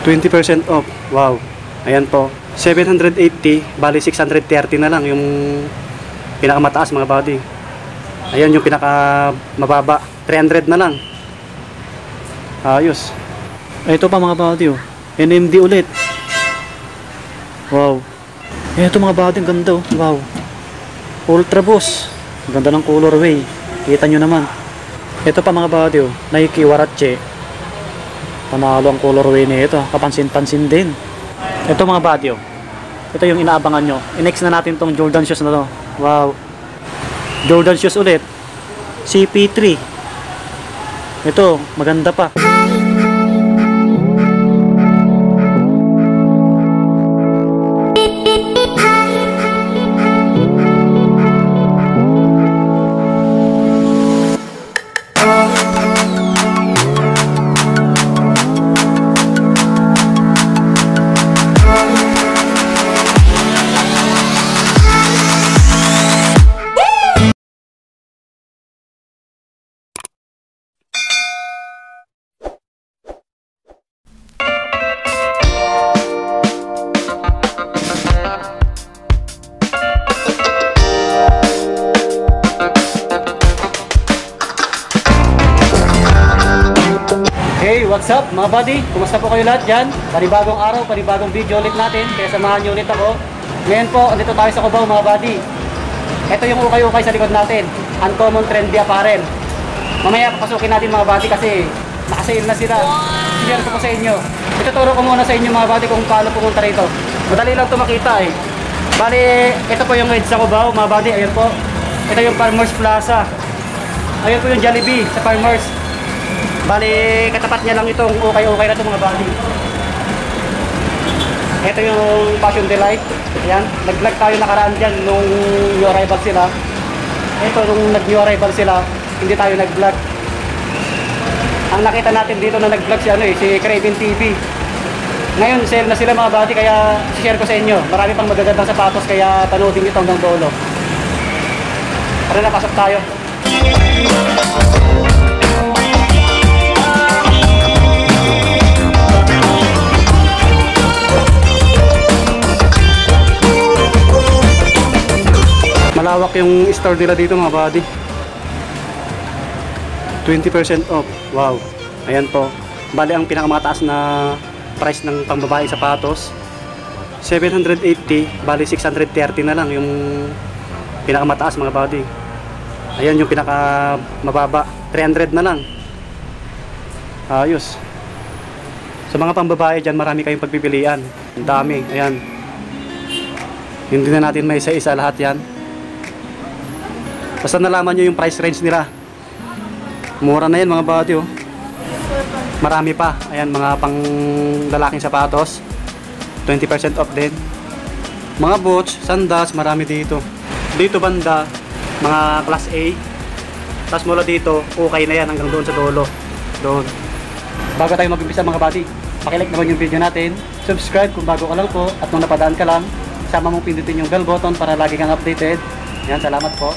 20% off. Wow. Ayan po. 780, bali 630 na lang yung pinakamataas mga buddy. Ayan yung pinaka mababa. 300 na lang. Ayos. Ito pa mga buddy oh. NMD ulit. Wow. Ito mga buddy, ang ganda oh. Wow. Ultra Boost. Ang ganda ng colorway. Kita nyo naman. Ito pa mga buddy oh. Nike Huarache. Panalo ang colorway nito. Kapansin-pansin din. Ito mga buddy oh. Ito yung inaabangan nyo. I-next na natin tong Jordan shoes na to. Wow. Jordan shoes ulit. CP3. Ito, maganda pa. Hey, what's up mga buddy? Kumusta po kayo lahat dyan? Panibagong araw, panibagong video ulit natin. Kaya samahan nyo ulit ako. Ngayon po, andito tayo sa Cubao mga buddy. Ito yung ukay-ukay sa likod natin. Uncommon trendy apparel. Mamaya papasukin natin mga buddy kasi nakasale na sila. Share ko po sa inyo. Ituturo ko muna sa inyo mga buddy kung paano pumunta rito. Madali lang ito makita eh. Bali, ito po yung edge sa Cubao mga buddy. Ayun po. Ito yung Farmers Plaza. Ayun po yung Jollibee sa Farmers. Bali, katapat niya lang itong ukay-ukay na ito mga buddy. Ito yung Passion Delight. Ayan, nag-vlog tayo nakaraan dyan nung new arrival sila. Ito, nung nag-new arrival sila, hindi tayo nag-vlog. Ang nakita natin dito na nag-vlog si Craven TV. Ngayon, sale na sila mga buddy, kaya share ko sa inyo. Marami pang magagandang sapatos, kaya panoodin ito hanggang dulo. Tara na, pasok tayo. Malawak yung store nila dito mga buddy. 20% off. Wow. Ayan po. Bali ang pinakamataas na price ng pangbabae sapatos 780, bali 630 na lang yung pinakamataas mga buddy. Ayan yung pinaka mababa 300 na lang. Ayos. Sa mga pangbabae dyan, marami kayong pagpipilian. Ang dami. Ayan. Hindi na natin may isa-isa lahat yan. Basta nalaman nyo yung price range nila. Mura na yan mga buddy oh. Marami pa. Ayan, mga pang lalaking sapatos 20% off din. Mga boots, sandals, marami dito. Dito banda, mga class A. Tapos mula dito, okay na yan hanggang doon sa dulo. Doon. Bago tayo mag-umpisa mga buddy, pakilike naman yung video natin. Subscribe kung bago ka lang po. At kung napadaan ka lang, sama mong pindutin yung bell button para lagi kang updated. Yan, salamat po.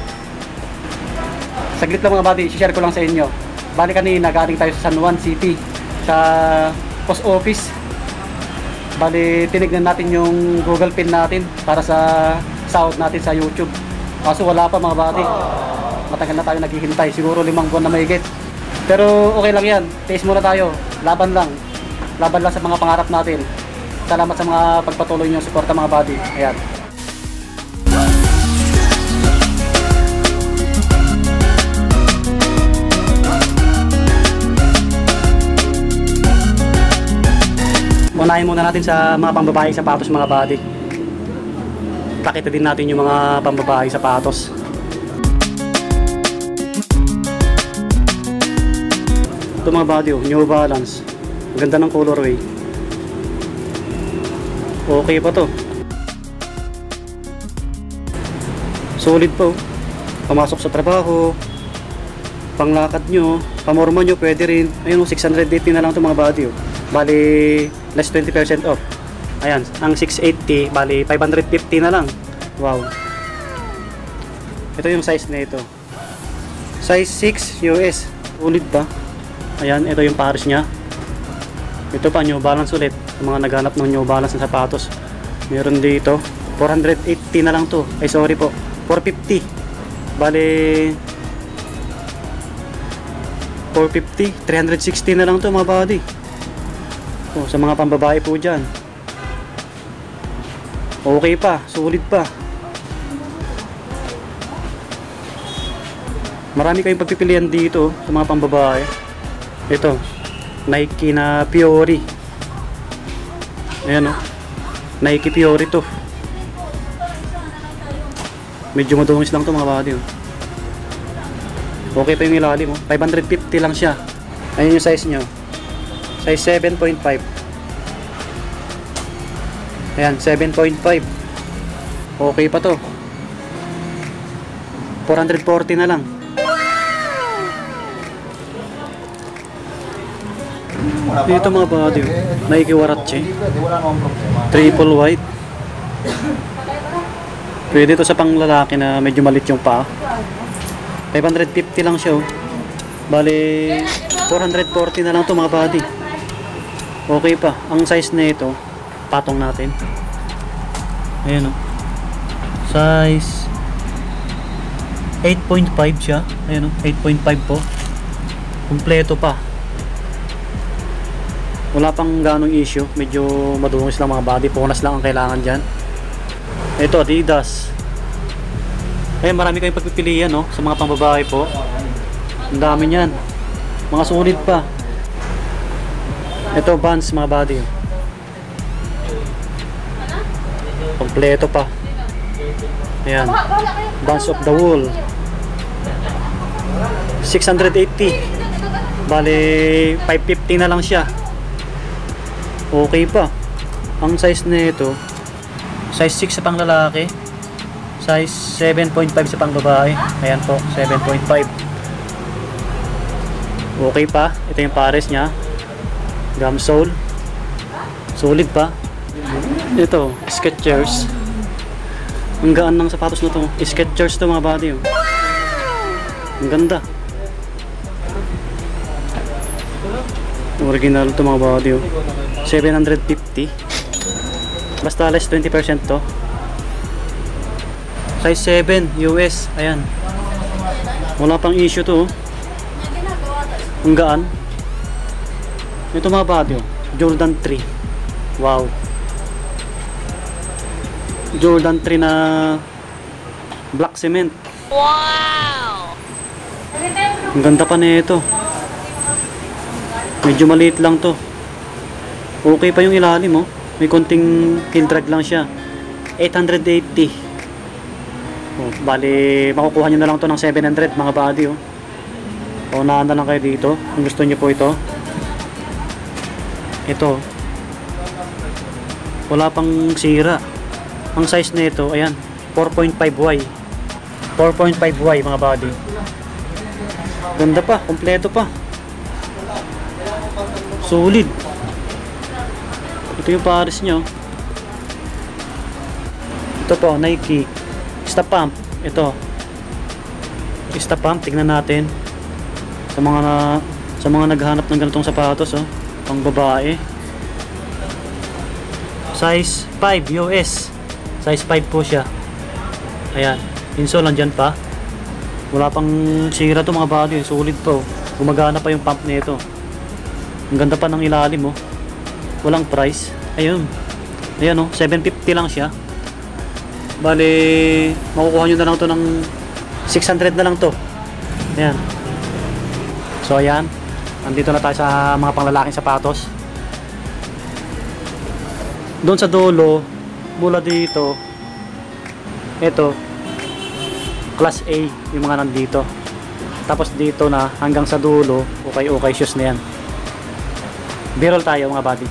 Saglit lang mga buddy, share ko lang sa inyo. Bali kanina, galing tayo sa San Juan City, sa post office. Bali, tinignan natin yung Google Pin natin para sa sahod natin sa YouTube. Kaso wala pa mga buddy. Matagal na tayo naghihintay, siguro 5 buwan na mahigit. Pero okay lang yan, taste muna tayo. Laban lang. Laban lang sa mga pangarap natin. Salamat sa mga pagpatuloy nyo suporta mga buddy. Ayan. Unahin muna natin sa mga pambabaeng sapatos mga buddy. Pakita din natin yung mga pambabaeng sapatos. Ito mga buddy oh, New Balance. Ganda ng colorway. Okay pa to. Solid po. Pamasok sa trabaho, panglakad nyo, pamorma nyo, pwede rin. Ayun, 680 na lang ito mga buddy. Bali, less 20% off. Ayan, ang 680, bali 550 na lang. Wow. Ito yung size na ito. Size 6 US. Ulit ba? Ayan, ito yung pares nya. Ito pa, New Balance ulit. Yung mga naghanap ng New Balance na sapatos. Meron dito. 480 na lang to. Ay, sorry po. 450. Bale, 450. 360 na lang to mga buddy. Oh, sa mga pambabae po dyan. Okay pa. Sulit pa. Marami kayong pagpipilian dito sa mga pambabae. Ito, Nike na Fiori. Ayan o. Nike Fiori to. Medyo madungis lang to mga buddy. Okay pa yung ilalim mo. 550 lang siya. Ayun yung size nyo. Size 7.5. Ayan, 7.5. Okay pa to. 440 na lang. Dito mga buddy, Nike Huarache, triple white. Pwede ito sa panglalaki na medyo malit yung paa. 550 lang siya oh. Bale 440 na lang to mga buddy. Okay pa. Ang size na ito, patong natin. Ayan oh. Size 8.5 siya. Ayan oh, 8.5 po. Kumpleto pa. Wala pang ganong issue. Medyo madungis lang mga body. Punas lang ang kailangan dyan. Ito, Adidas. Eh, marami kayong pagpipilian, no? Sa mga pambabae po. Ang dami niyan. Mga sulit pa. Ito, Vans, mga body. Kompleto pa. Ayan. Vans of the Wool. 680. Bale, 550 na lang siya. Okay pa. Ang size na ito, size 6 sa pang lalaki, size 7.5 sa pang babae. Ayan po, 7.5. Okay pa. Ito yung pares nya, gum sole, solid pa. Ito, Skechers. Ang gaan ng sapatos na to. Skechers to mga body. Ang ganda. Original to mga body. 750. Basta less 20% to. Size 7 US. Ayan. Wala pang issue to. Ang gaan. Ito mga body. Jordan 3. Wow. Jordan 3 na black cement. Wow. Ang ganda pa nito. Medyo maliit lang to. Okay pa yung ilalim oh. May konting heel drag lang siya. 880. Oh, bali makukuha nyo na lang to ng 700 mga body oh. Unahan na lang kayo dito kung gusto nyo po ito. Ito. Wala pang sira. Ang size na ito, ayan, 4.5Y. 4.5Y mga body. Ganda pa, kompleto pa. Solid. Ito yung pares nyo. Ito po, Nike Stop Pump. Ito Stop Pump, tignan natin sa mga naghahanap ng ganitong sapatos oh, pang babae. Size 5 US. Size 5 po siya. Ayan, insole nandyan pa. Wala pang sira to mga body. Solid po, gumagana pa yung pump nito. Ang ganda pa ng ilalim oh. Walang price. Ayun. Ayan oh, 750 lang siya. Bale, makukuha nyo na lang to ng 600 na lang to. Ayan. So ayan, nandito na tayo sa mga panglalaking sapatos. Doon sa dulo, mula dito, ito, class A yung mga nandito. Tapos dito na hanggang sa dulo, okay shoes na yan. Birol tayo mga buddy.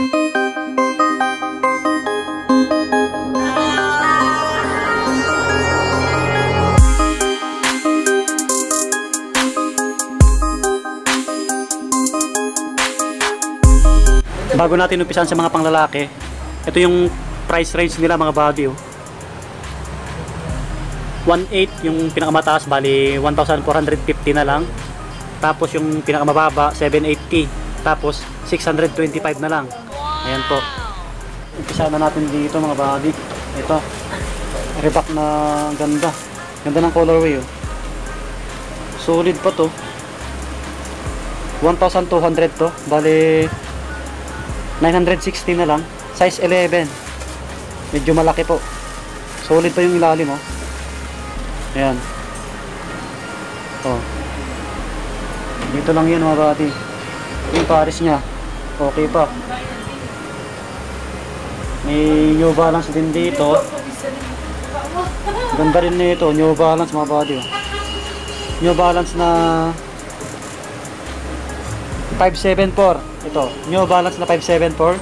Bago natin umpisan sa mga panglalaki, ito yung price range nila mga buddy oh. 1.8 yung pinakamataas, bali 1,450 na lang. Tapos yung pinakamababa 780. Tapos 625 na lang. Ayan po. Umpisa na natin dito mga body. Ito. Reebok na ganda. Ganda ng colorway oh. Solid pa to. 1,200 to. Bale 960 na lang. Size 11. Medyo malaki po. Solid pa yung ilalim oh. Ayan. Oh. Dito lang yun mga body. Yung pares niya. Okay pa. May New Balance din dito. Ganda rin nito. New Balance mga body oh. New Balance na 574. Ito. New Balance na 574.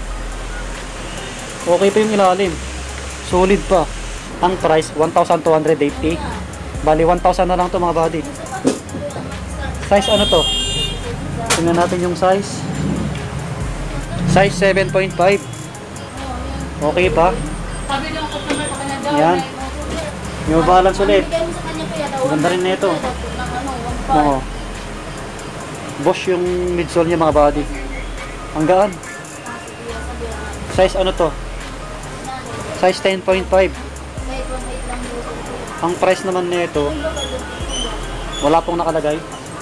Okay pa yung ilalim. Solid pa. Ang price 1,280. Bali 1,000 na lang to mga body. Size ano to? Tingnan natin yung size. Size 7.5. Okay pa. Yan. New Balance ulit. Ganda rin nito. Oo. Bosch yung midsole niya mga body. Ang gaan. Size ano to? Size 10.5. Ang price naman nito wala pong nakalagay.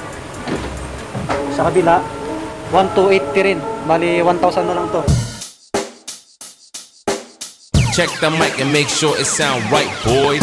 Sa kabila 1,280 rin. Bali 1,000 na lang to. Check the mic and make sure it sound right, boys.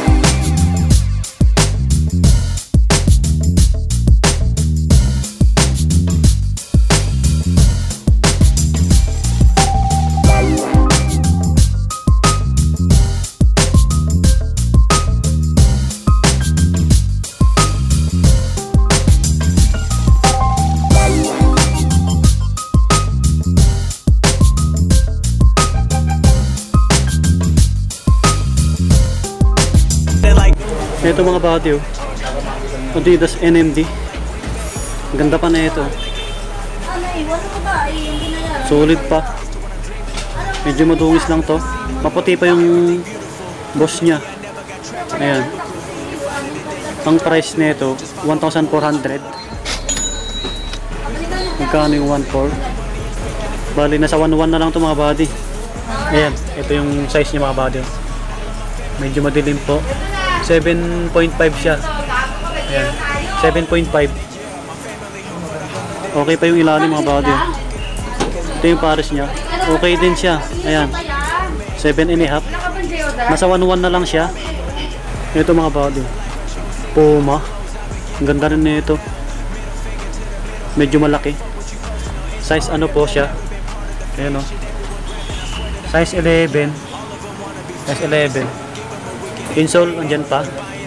Ito mga body oh. Adidas NMD. Ganda pa na ito. Solid pa. Medyo madungis lang to. Maputi pa yung boss niya. Ayan. Ang price nito 1,400. Magkano yung 1,400? Bali nasa 1,100 na lang to mga body. Ayan. Ito yung size niya mga body oh. Medyo madilim po. 7.5 siya. Ayan. 7.5. Okay pa yung ilalim mga body. Ito yung pares niya. Okay din siya. Ayan. 7.5. Nasa 1,100 na lang siya. Ito mga body. Puma. Ang ganda rin nito. Medyo malaki. Size ano po siya. Ayan o. Size 11. Size 11. Insole, andyan pa.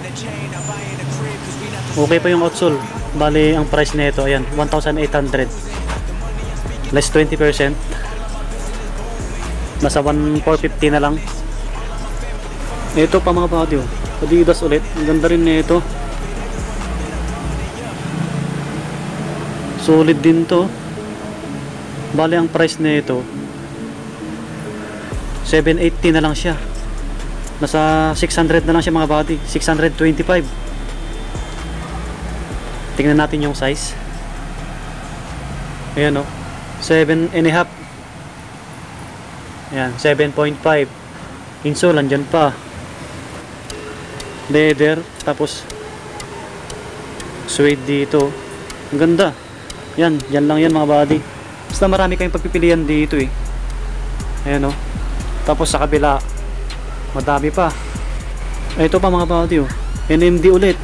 Okay pa yung outsole. Bali, ang price nito, ayan, 1,800. Less 20%. Nasa 1,450 na lang. Ito pa mga body, oh. Adidas ulit. Ang ganda rin nito. Solid din to. Bali, ang price nito 780 na lang siya. Nasa 600 na lang siya mga body. 625. Tingnan natin yung size. Ayan o. 7.5. Ayan. 7.5. Insole. Andyan pa. Leather. Tapos suede dito. Ang ganda. Yan. Yan lang yan mga body. Basta marami kayong pagpipilian dito eh. Ayan o. Tapos sa kabila madami pa. Ito pa mga body oh. NMD ulit.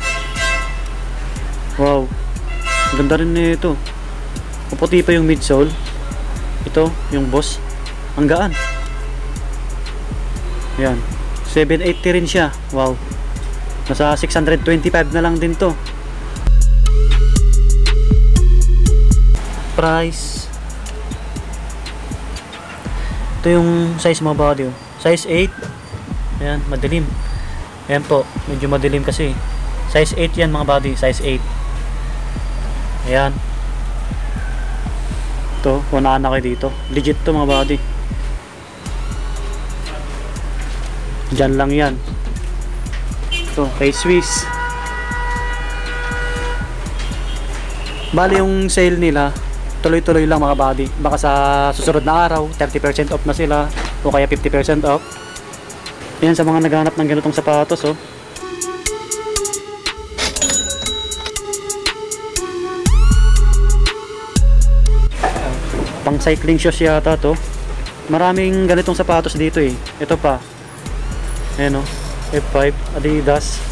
Wow. Ganda rin nito. Maputi pa yung midsole. Ito, yung boss. Ang gaan. Ayan. 780 rin siya. Wow. Nasa 625 na lang din to. Price. Ito yung size mga body oh. Size 8. Ayan, madilim. Ayan po, medyo madilim kasi. Size 8 yan mga body, size 8. Ayan. Ito, kunaan na kayo dito. Legit to mga body. Diyan lang yan. Ito, kay Swiss. Bali yung sale nila tuloy-tuloy lang mga buddy. Baka sa susunod na araw 30% off na sila o kaya 50% off. Yan sa mga naghanap ng ganitong sapatos, oh. Pang cycling shoes yata to. Maraming ganitong sapatos dito eh. Ito pa. Ayan, oh. F5 Adidas.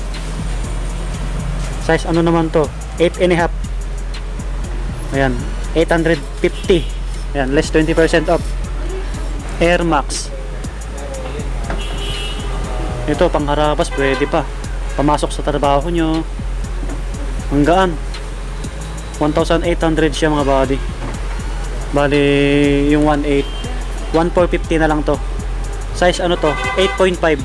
Size ano naman to? 8 and a half. Ayan, 850. Ayan, less 20% off. Air Max. Ito pang harabas, pwede pa. Pamasok sa trabaho nyo. Ang gaan. 1,800 siya mga buddy. Bali yung 1.8 1,450 na lang to. Size ano to? 8.5.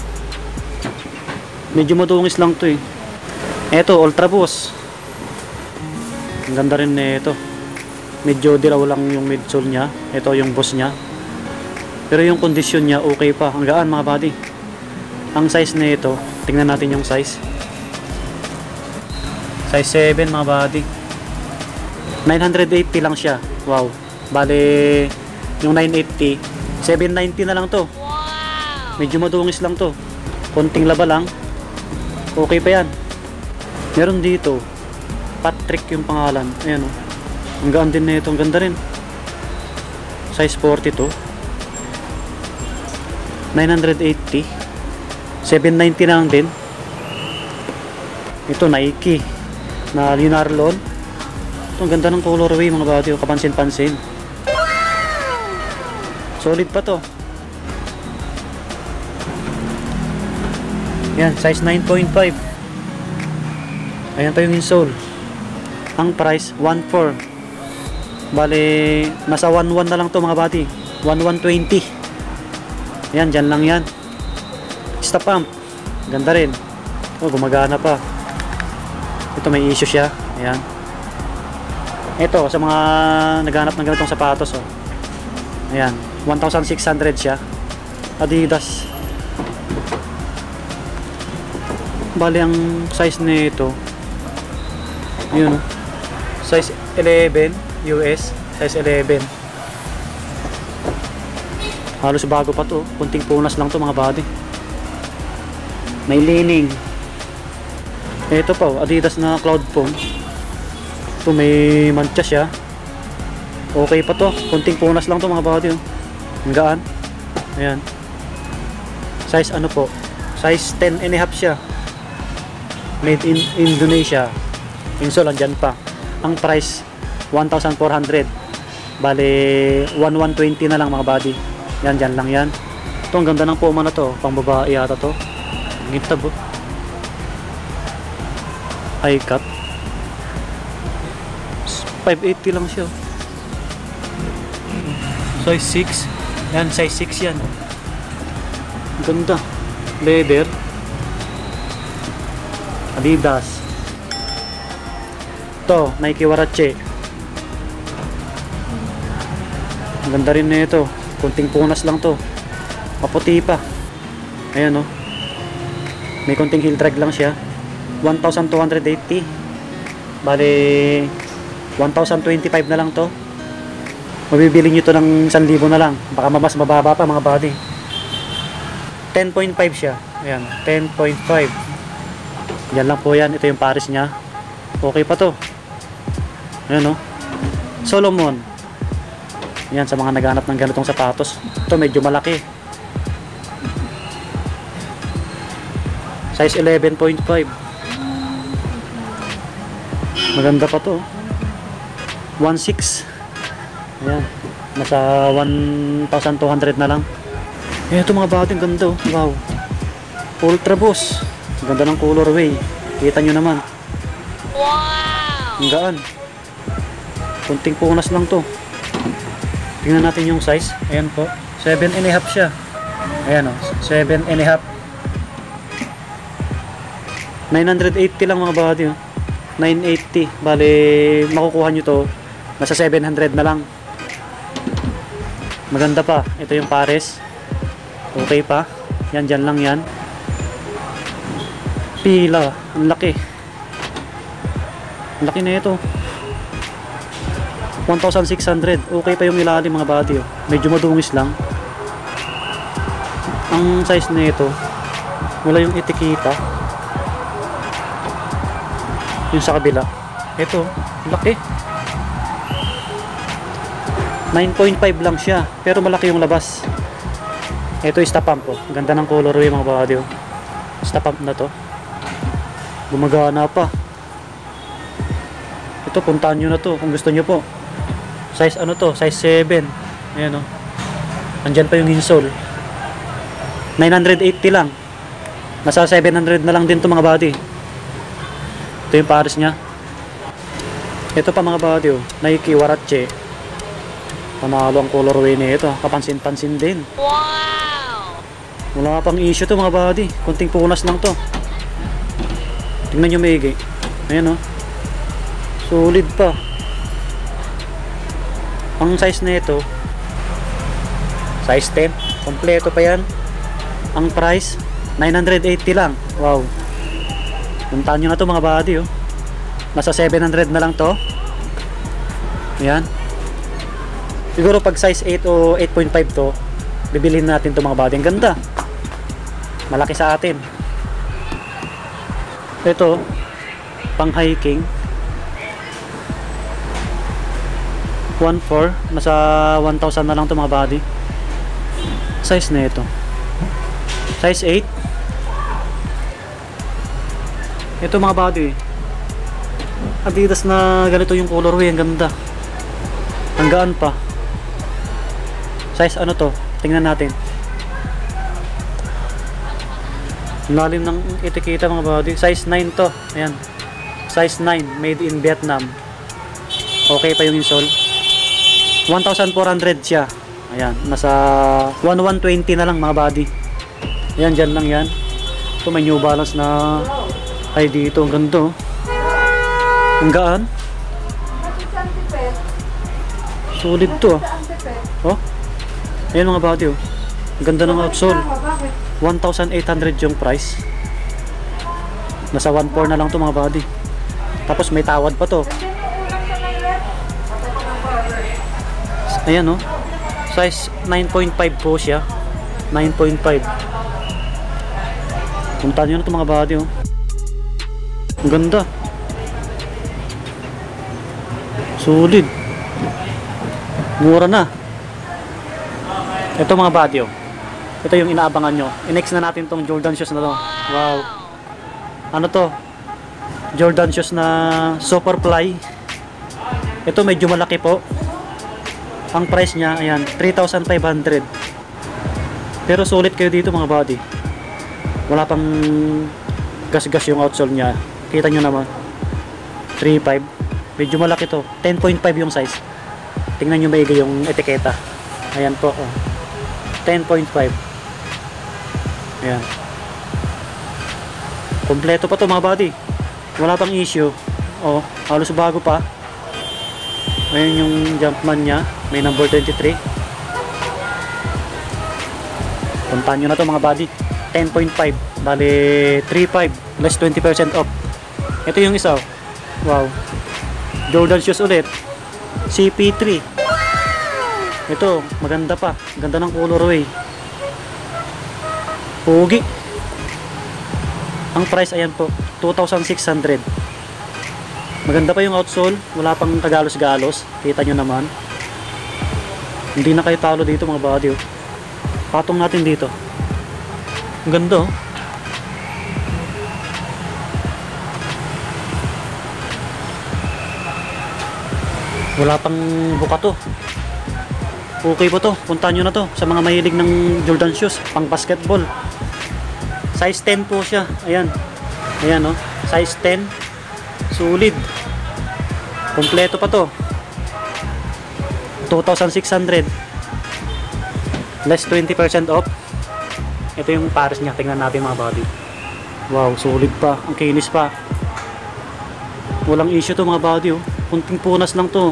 Medyo madungis lang to eh. Eto, Ultra Boost. Ang ganda rin nito. Medyo dilaw lang yung midsole nya. Ito yung boss nya. Pero yung kondisyon nya okay pa. Ang gaan mga buddy. Ang size nito, tingnan natin yung size. Size 7 mga buddy. 980 lang siya. Wow. Bale yung 980, 790 na lang to. Medyo madungis lang to. Konting laba lang. Okay pa yan. Meron dito Patrick yung pangalan. Ayan o. Ang gaan din na ito. Ang ganda rin. Size 42. 980. 790 na lang din. Ito Nike na Lunarlon. Ito ang ganda ng colorway mga buddy. Kapansin-pansin. Solid pa to. Yan, size 9.5. Ayan pa yung insole. Ang price 1.4. Bale nasa 1.1 na lang to mga buddy. 1.120. Yan, dyan lang yan. Stop pump. Ganda rin. Oh, gumagana pa. Ito may issue siya. Ayan. Ito sa mga naghanap ng ganitong sapatos, oh. Ayan, 1,600 siya. Adidas. Bali ang size nito, yun, size 11 US, size 11. Halos bago pa to. Kunting punas lang to mga buddy. May lining. Ito pa, Adidas na Cloud Foam. Ito may mancha siya. Okay pa to. Kunting punas lang to mga buddy, oh. Ang gaan. Ayan. Size ano po? Size 10 and a half siya. Made in Indonesia. Insole andyan pa. Ang price 1,400. Bale 1,120 na lang mga buddy. Yan, dyan lang yan. Ito ang ganda ng Puma na to. Pang babae yata to. Gintab. High cut. 580 lang siya. Size 6. Yan, size 6 yan. Ganda. Leather. Adidas. Ito, Nike Warache. Ang ganda rin na ito. Kunting punas lang to. Maputi pa. Ayan, oh. May kunting heel drag lang siya. 1,280. Bale 1,025 na lang to. Mabibili nyo to ng 1,000 na lang. Baka mas mababa pa mga buddy. 10.5 siya. Ayan, 10.5. Yan lang po yan. Ito yung Paris nya. Okay pa to. Ayan, oh. Solomon. Yan, sa mga naghanap ng ganitong sapatos. Ito medyo malaki. Size 11.5. Maganda pa to. 1.6. Ayan. Nasa 1,200 na lang. Ito mga buddy, ang ganda, oh. Wow. Ultra Boost. Ang ganda ng colorway. Kita nyo naman. Wow! Ang gaan. Kunting punas lang to. Tingnan natin yung size. Ayan po. 7 and a half siya. Ayan, oh. 7 and a half. 980 lang mga buddy, oh. 980. Bale, makukuha nyo to. Nasa 700 na lang. Maganda pa. Ito yung Paris. Okay pa. Yan, dyan lang yan. Pila. Ang laki. Ang laki na ito. 1,600. Okay pa yung ilalim mga body, oh. Medyo madungis lang. Ang size nito, wala yung etiketa. Yung sa kabila. Ito, laki. 9.5 lang siya, pero malaki yung labas. Ito is stop pump, oh. Ganda ng colorway mga body, oh. Stop pump na to. Gumagana pa. Ito, puntahan nyo na to kung gusto nyo po. Size ano to? Size 7. Ayan, oh. Andyan pa yung insole. 980 lang. Nasa 700 na lang din to mga body. Ito yung pares nya. Ito pa mga body, oh. Nike Warache. Panalo ang colorway nito. Kapansin-pansin din. Wow! Wala pang issue to mga body. Kunting punas lang to. Tingnan nyo maigi. Ayan, oh. Solid pa. Ang size nito, size 10. Kompleto pa yan. Ang price, 980 lang. Wow. Puntahan nyo na to mga body, oh. Nasa 700 na lang to. Ayan. Siguro pag size 8 o 8.5 to, bibilhin natin to mga body. Ang ganda. Malaki sa atin. Ito, pang hiking. 1.4. Nasa 1,000 na lang to mga body. Size na ito. Size 8. Ito mga body. Adidas na ganito yung colorway. Ang ganda. Ang gaan pa. Size ano to? Tingnan natin. Lalim ng etiketa mga body. Size 9 to. Ayan. Size 9. Made in Vietnam. Okay pa yung insole. 1,400 siya. Ayan. Nasa 1,120 na lang mga body. Ayan. Dyan lang yan. Ito may New Balance na ay dito. Ang ganda. Ang gaan. Solid to. Oh. Ayan mga body, oh. Ang ganda ng outsole. 1,800 yung price. Nasa 1.4 na lang to mga body. Tapos may tawad pa to. Ayan, oh. Size 9.5 po siya. 9.5. Puntahan nyo na to mga body, oh. Ang ganda. Solid. Mura na. Ito mga body, oh. Ito yung inaabangan nyo. I-next na natin tong Jordan shoes na to. Wow. Ano to? Jordan shoes na Superfly. Ito medyo malaki po. Ang price niya, ayan, 3,500. Pero sulit kayo dito mga body. Wala pang gas-gas yung outsole niya. Kita nyo naman. 3.5. Medyo malaki to. 10.5 yung size. Tingnan nyo maigi yung etiketa. Ayan po, oh. 10.5. Ayan. Kompleto pa to mga body. Wala pang issue. Oh, halos bago pa. Ayan yung Jumpman nya. May number 23. Puntahan nyo na to mga body. 10.5. Bali 3.5. Less 20% off. Ito yung isa. Wow. Jordan shoes ulit. CP3. Ito, maganda pa. Ganda ng colorway. Pugi. Ang price ayan po, 2,600. Maganda pa yung outsole. Wala pang kagalos-galos. Kita nyo naman. Hindi na kayo talo dito mga body, oh. Patong natin dito. Ang ganda, oh. Wala pang buka to. Okay po to. Puntahan nyo na to sa mga mahilig ng Jordan shoes. Pang basketball. Size 10 po siya. Ayan. Ayan, oh. Size 10. Solid. Kompleto pa to. 2,600. Less 20% off. Ito yung pares niya. Tingnan natin mga body. Wow, solid pa. Ang kinis pa. Walang issue to mga body, oh. Kunting punas lang to.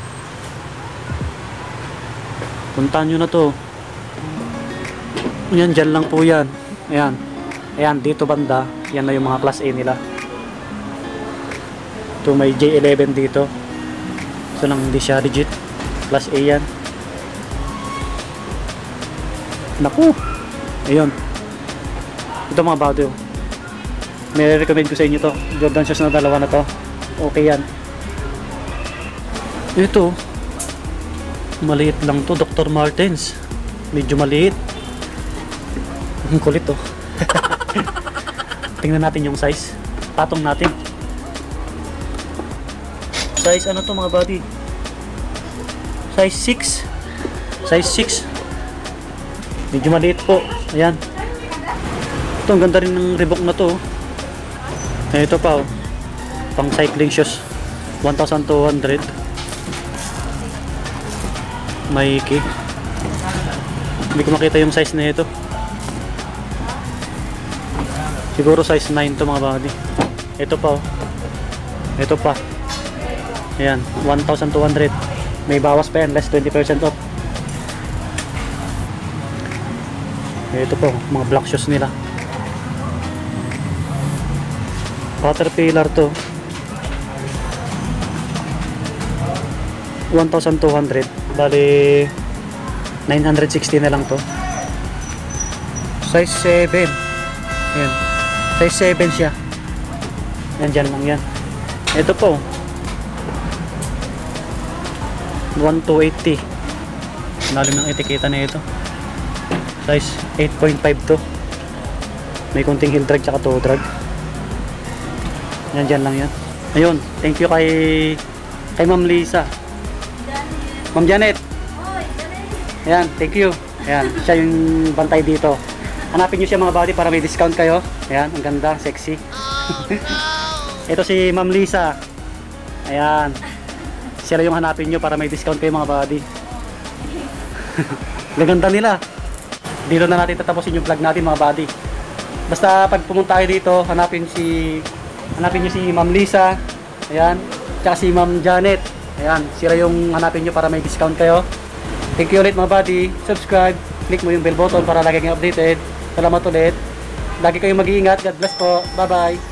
Puntahan nyo na to. Ayan, dyan lang po yan. Ayan. Ayan, dito banda. Yan na yung mga class A nila. Ito may J11 dito. Ito lang hindi siya rigid. Class A yan. Naku! Ayun. Ito mga bado. May recommend ko sa inyo to. Jordan shoes na dalawa na to. Okay yan. Ito. Maliit lang to. Dr. Martens. Medyo maliit. Ang kulit to. Tingnan natin yung size. Patong natin. Size ano to mga buddy? Size 6. Size 6. Medyo maliit po. Ayan. Ito ang ganda rin ng Reebok na to. Ito pa oh. Pang cycling shoes. 1,200. Maiki. Hindi ko makita yung size na ito. Siguro size 9 to mga buddy. Ito pa oh. Ito pa. Ayan, 1,200. May bawas pa yan, less 20% off. Ito po, mga black shoes nila. Caterpillar to. 1,200. Bali 960 na lang to. Size 7. Ayan. Size 7 siya. Yan, dyan lang yan. Ito po 1,280. Lalim ng etiketa na ito. Size 8.5 to. May konting heel drag tsaka toe drag. Yan, dyan lang yan. Ayun, thank you kay Ma'am Lisa. Ma'am Janet. Ayan, thank you. Ayan, siya yung bantay dito. Hanapin nyo siya mga buddy para may discount kayo. Ayan, ang ganda, sexy. Ito si Ma'am Lisa. Ayan. Sila yung hanapin nyo para may discount kayo mga buddy. Gaganda nila. Dito na natin tatapusin yung vlog natin mga buddy. Basta pag pumunta kayo dito, hanapin nyo si Ma'am Lisa. Ayan. Tsaka si Ma'am Janet. Ayan. Sila yung hanapin nyo para may discount kayo. Thank you ulit mga buddy. Subscribe. Click mo yung bell button para lagi kayong updated. Salamat ulit. Lagi kayong mag-iingat. God bless po. Bye bye.